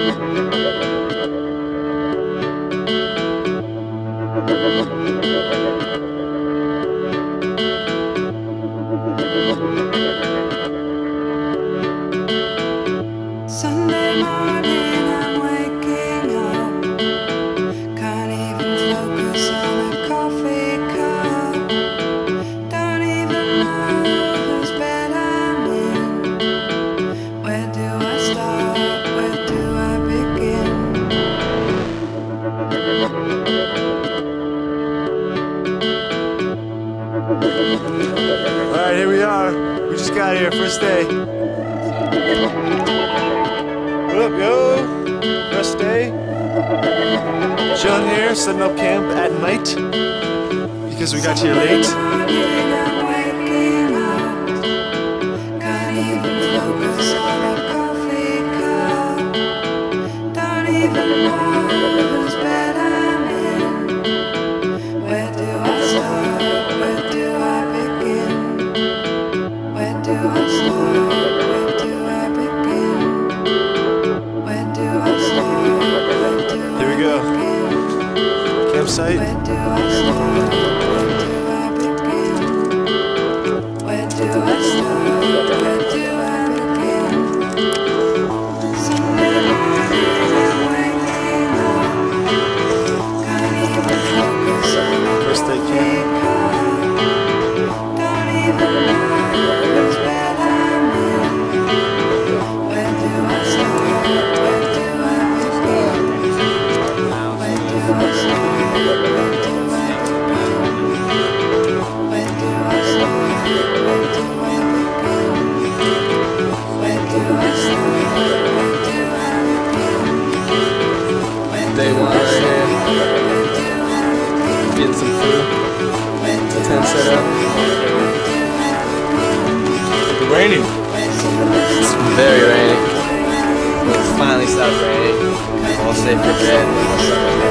Sunday morning, I'm waking up. Can't even focus on a coffee cup. Don't even know whose bed I'm in. Where do I start? Where do I begin? Alright, here we are. We just got here, first day. What up, yo? First day. Chilling here, setting up camp at night because we got here late. Here we go. Campsite. Where do I start? Where do I begin? Where do I start? Where do I begin? Sunday morning, I'm waking up. Can't even focus on a First day camp. cup. Don't even know whose bed I'm in. Where do I start? Where do I begin? Where do I start? Day one right here. Getting some food. The tent set up. It's raining. It's very rainy. It finally stopped raining. All safe for bed.